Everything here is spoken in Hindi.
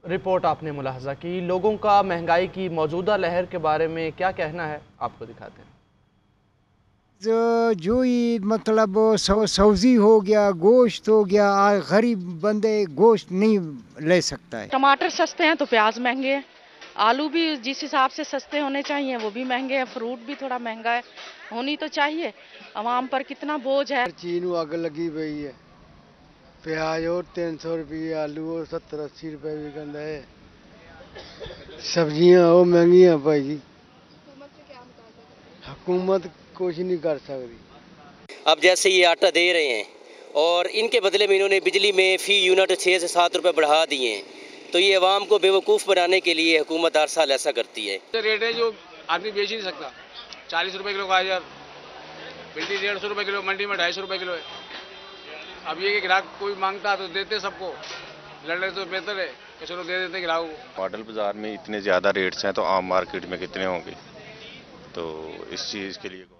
रिपोर्ट आपने मुलाहजा की। लोगों का महंगाई की मौजूदा लहर के बारे में क्या कहना है, आपको दिखाते हैं। जो ये मतलब सब्जी हो गया, गोश्त हो गया, गरीब बंदे गोश्त नहीं ले सकता है। टमाटर सस्ते हैं तो प्याज महंगे हैं, आलू भी जिस हिसाब से सस्ते होने चाहिए वो भी महंगे हैं, फ्रूट भी थोड़ा महंगा है, होनी तो चाहिए। आवाम पर कितना बोझ है। चीन आग लगी हुई है, प्याज और 300 रुपये, आलू और 70-80 रुपये बिकन है, सब्जियां और महंगियां भाई। हुकूमत कुछ नहीं कर सकती। अब जैसे ये आटा दे रहे हैं और इनके बदले में इन्होंने बिजली में फ़ी यूनिट 6 से 7 रुपये बढ़ा दिए हैं, तो ये अवाम को बेवकूफ़ बनाने के लिए हुकूमत हर साल ऐसा करती है। रेट है जो आदमी बेच ही नहीं सकता। 40 रुपये किलो गाजर, भिंडी 150 रुपये किलो, मंडी में 250 रुपये किलो है। अब ये कि ग्राहक कोई मांगता तो देते सबको, लड़ने तो बेहतर है कि चलो दे देते ग्राहक को। मॉडल बाजार में इतने ज़्यादा रेट्स हैं तो आम मार्केट में कितने होंगे, तो इस चीज़ के लिए